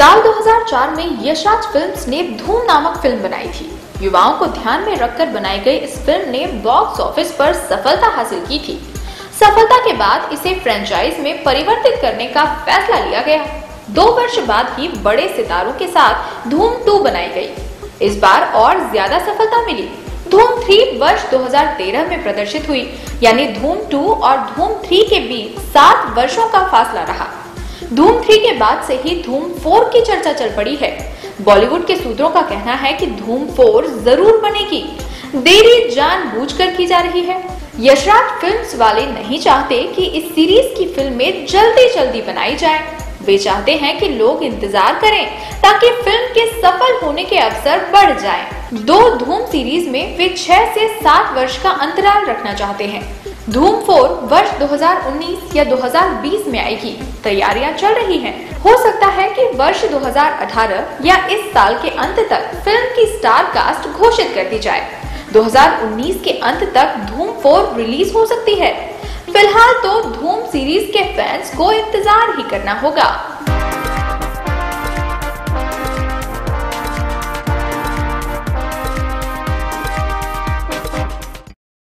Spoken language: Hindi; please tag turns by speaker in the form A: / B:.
A: साल 2004 में यशराज फिल्म्स ने धूम नामक फिल्म बनाई थी। युवाओं को ध्यान में रखकर बनाई गई इस फिल्म ने बॉक्स ऑफिस पर सफलता हासिल की थी। सफलता के बाद इसे फ्रेंचाइज में परिवर्तित करने का फैसला लिया गया। 2 वर्ष बाद ही बड़े सितारों के साथ धूम 2 बनाई गई। इस बार और ज्यादा सफलता मिली। धूम 3 वर्ष 2013 में प्रदर्शित हुई, यानी धूम 2 और धूम 3 के बीच 7 वर्षों का फासला रहा। धूम 3 के बाद से ही धूम 4 की चर्चा चल पड़ी है। बॉलीवुड के सूत्रों का कहना है कि धूम 4 जरूर बनेगी। देरी जानबूझकर की जा रही है। यशराज फिल्म्स वाले नहीं चाहते कि इस सीरीज की फिल्में जल्दी बनाई जाए। वे चाहते हैं कि लोग इंतजार करें ताकि फिल्म के सफल होने के अवसर बढ़ जाएं। 2 धूम सीरीज में वे 6 से 7 वर्ष का अंतराल रखना चाहते हैं। धूम 4 वर्ष 2019 या 2020 में आएगी। तैयारियां चल रही हैं। हो सकता है कि वर्ष 2018 या इस साल के अंत तक फिल्म की स्टार कास्ट घोषित कर दी जाए। 2019 के अंत तक धूम 4 रिलीज हो सकती है। फिलहाल तो धूम सीरीज के फैंस को इंतजार ही करना होगा।